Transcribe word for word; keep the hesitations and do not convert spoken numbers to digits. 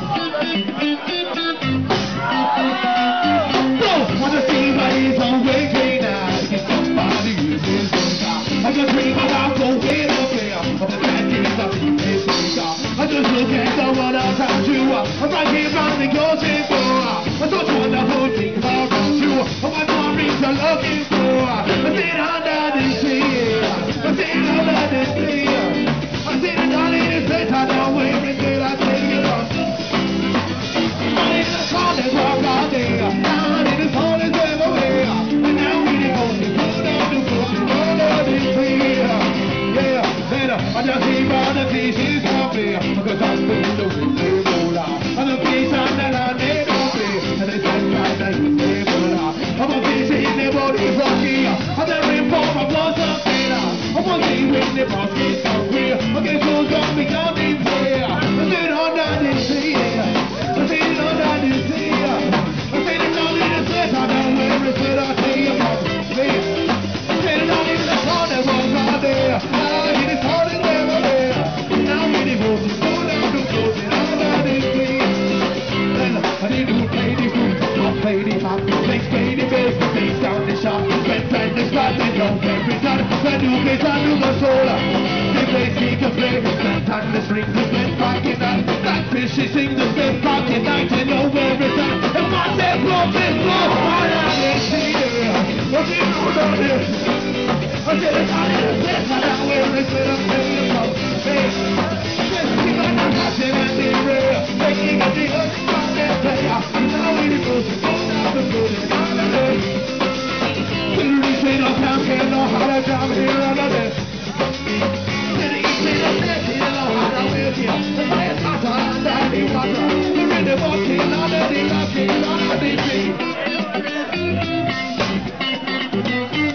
wanna see what is on way now. If somebody uses this car, I just dream about going up there. But the bad things of the business car. I just look at the one around you. I'm right here running your table. I don't wanna hold things around you. I'm wondering what you're looking for. I said under the sea. I said under the sea. I said I don't need to say I don't wear it till I take it off. I need a car that walk out there. I need a car that's everywhere. And now we need to go to the food and go to the sea. Yeah, better. I just see by the pieces of me. Because I'm still looking for more. And the piece on the land they don't pay. And they say that they can stay more. I'm a piece in the body rocky. And they're in for my blood up there. I'm a piece in the body so queer. Okay, so don't be coming here. I said on that is here. I said on that is here. I said it's only the sweat I don't wear it till I tell you about it. I said it's only the car that was out there. I need it all in there. Now we need to go to school and do clothes and all that is clean. Then I need to play the food, I'll play the hop, play play the bass, play down the shop, spend time the spot, they don't every time. When you get on to the solar, they play speak and play, spend time the strings, they spend pocket night, that fish they sing the spend pocket night, and know every time. And what they blow, they blow, I didn't see it, what you know about this? I said it's not in the best, I don't wear it, but I'm telling you about this. Keep on not watching and be real, making a deal, not that player. Now we need to go down the road and on the day. Clearly say no town can't know how to drive here on the day. Clearly say no town can't know how to live here. The man's not on that day, but we're in the walking on the day, walking on the day.